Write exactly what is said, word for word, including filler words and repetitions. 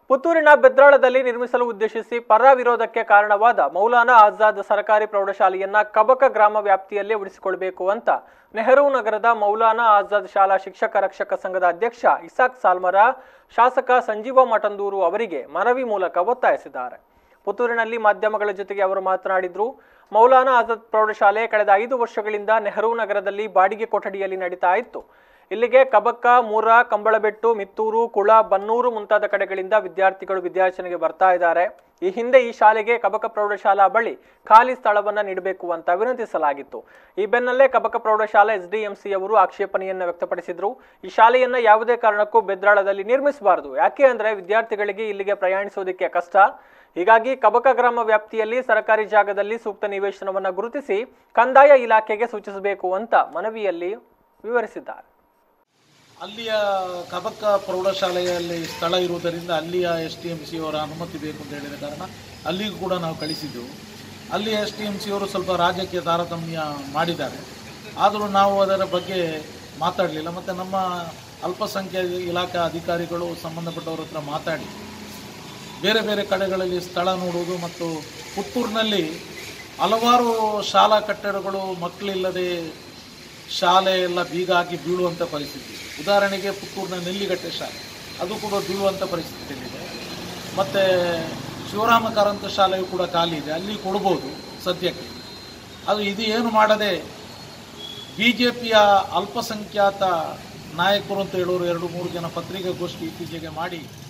ಪುತ್ತೂರಿನ ಬೆದ್ರಾಳದಲ್ಲಿ ನಿರ್ಮಿಸಲು ಉದ್ದೇಶಿಸಿ ಪರ ವಿರೋಧಕ್ಕೆ ಕಾರಣವಾದ ಮೌಲಾನಾ ಆಜಾದ್ ಸರ್ಕಾರಿ ಪ್ರೌಢಶಾಲೆಯನ್ನ ಕಬಕ ಗ್ರಾಮ ವ್ಯಾಪ್ತಿಯಲ್ಲೇ ಉಳಿಸಿಕೊಳ್ಳಬೇಕು ಅಂತ ನೆಹರು ನಗರದ ಮೌಲಾನಾ ಆಜಾದ್ ಶಾಲಾ ಶಿಕ್ಷಕ ರಕ್ಷಕ ಸಂಘದ ಅಧ್ಯಕ್ಷ ಇಸಾಕ್ ಸಾಲ್ಮರ ಶಾಸಕ ಸಂಜೀವ ಮಠಂದೂರು ಅವರಿಗೆ ಮನವಿ ಮೂಲಕ ಒತ್ತಾಯಿಸಿದ್ದಾರೆ. ಪುತ್ತೂರಿನಲ್ಲಿ ಮಾಧ್ಯಮಗಳ ಜೊತೆಗೆ ಅವರು ಮಾತನಾಡಿದ್ರು. ಮೌಲಾನಾ ಆಜಾದ್ ಪ್ರೌಢಶಾಲೆ ಕಳೆದ ಐದು ವರ್ಷಗಳಿಂದ ನೆಹರು ನಗರದಲ್ಲಿ ಬಾಡಿಗೆ ಕೊಠಡಿಯಲ್ಲಿ ನಡೀತಾ ಇತ್ತು. ಇಲ್ಲಿಗೆ ಕಬಕ್ಕ, ಮೂರ, ಕಂಬಳಬೆಟ್ಟು, ಮಿತ್ತೂರು, ಕುಳ, ಬನ್ನೂರು ಮುಂತಾದ ಕಡೆಗಳಿಂದ ವಿದ್ಯಾರ್ಥಿಗಳು ವಿದ್ಯಾರ್ಚನೆಗೆ ಬರ್ತಾ ಇದ್ದಾರೆ. ಈ ಹಿಂದೆ ಈ ಶಾಲೆಗೆ ಕಬಕ ಪ್ರೌಢಶಾಲಾ ಬಳಿ ಖಾಲಿ ಸ್ಥಳವನ್ನ ನೀಡಬೇಕು ಅಂತ ವಿನಂತಿಸಲಾಗಿತ್ತು. ಈ ಬೆನ್ನಲ್ಲೇ ಕಬಕ ಪ್ರೌಢಶಾಲೆ ಎಸ್ಡಿಎಂಸಿ ಅವರು ಆಕ್ಷೇಪಣೆಯನ್ನ ವ್ಯಕ್ತಪಡಿಸಿದ್ರು. ಈ ಶಾಲೆಯನ್ನ ಯಾವುದೇ ಕಾರಣಕ್ಕೂ ಬೆದ್ರಾಳದಲ್ಲಿ ನಿರ್ಮಿಸಬಾರದು. ಯಾಕೆ ಅಂದ್ರೆ ವಿದ್ಯಾರ್ಥಿಗಳಿಗೆ ಇಲ್ಲಿಗೆ ಪ್ರಯಾಣಿಸೋದಕ್ಕೆ ಕಷ್ಟ. ಹೀಗಾಗಿ ಕಬಕ ಗ್ರಾಮ ವ್ಯಾಪ್ತಿಯಲ್ಲಿ ಸರ್ಕಾರಿ ಜಾಗದಲ್ಲಿ ಸೂಕ್ತ ನಿವೇಶನವನ್ನ ಗುರುತಿಸಿ ಕಂದಾಯ ಇಲಾಖೆಗೆ ಸೂಚಿಸಬೇಕು ಅಂತ ಮನವಿಯಲ್ಲಿ ವಿವರಿಸಿದ್ದಾರೆ. ಅಲ್ಲಿಯ ಕಬಕ ಪ್ರೌಢಶಾಲೆಯಲ್ಲಿ ಸ್ಥಳ ಇರುವುದರಿಂದ ಅಲ್ಲಿಯ ಎಸ್ ಟಿ ಎಂ ಸಿ ಅವರ ಅನುಮತಿ ಬೇಕು ಅಂತ ಹೇಳಿದ ಕಾರಣ ಅಲ್ಲಿಗೂ ಕೂಡ ನಾವು ಕಳಿಸಿದ್ದೆವು. ಅಲ್ಲಿ ಎಸ್ ಟಿ ಎಂ ಸಿ ಅವರು ಸ್ವಲ್ಪ ರಾಜಕೀಯ ತಾರತಮ್ಯ ಮಾಡಿದ್ದಾರೆ. ಆದರೂ ನಾವು ಅದರ ಬಗ್ಗೆ ಮಾತಾಡಲಿಲ್ಲ. ಮತ್ತು ನಮ್ಮ ಅಲ್ಪಸಂಖ್ಯಾತ ಇಲಾಖಾ ಅಧಿಕಾರಿಗಳು ಸಂಬಂಧಪಟ್ಟವರ ಹತ್ರ ಮಾತಾಡಿ ಬೇರೆ ಬೇರೆ ಕಡೆಗಳಲ್ಲಿ ಸ್ಥಳ ನೋಡುವುದು ಮತ್ತು ಪುತ್ತೂರಿನಲ್ಲಿ ಹಲವಾರು ಶಾಲಾ ಕಟ್ಟಡಗಳು ಮಕ್ಕಳಿಲ್ಲದೆ ಶಾಲೆ ಎಲ್ಲ ಬೀಗ ಹಾಕಿ ಬೀಳುವಂಥ ಪರಿಸ್ಥಿತಿ. ಉದಾಹರಣೆಗೆ ಪುತ್ತೂರಿನ ನೆಲ್ಲಿಗಟ್ಟೆ ಶಾಲೆ ಅದು ಕೂಡ ಬೀಳುವಂಥ ಪರಿಸ್ಥಿತಿಯಲ್ಲಿದೆ. ಮತ್ತು ಶಿವರಾಮ ಕಾರಂತ ಶಾಲೆಯು ಕೂಡ ಖಾಲಿ ಇದೆ, ಅಲ್ಲಿ ಕೊಡ್ಬೋದು ಸದ್ಯಕ್ಕೆ. ಅದು ಇದು ಏನು ಮಾಡದೆ ಬಿ ಜೆ ಪಿಯ ಅಲ್ಪಸಂಖ್ಯಾತ ನಾಯಕರು ಅಂತ ಹೇಳೋರು ಎರಡು ಮೂರು ಜನ ಪತ್ರಿಕಾಗೋಷ್ಠಿ ಇತ್ತೀಚೆಗೆ ಮಾಡಿ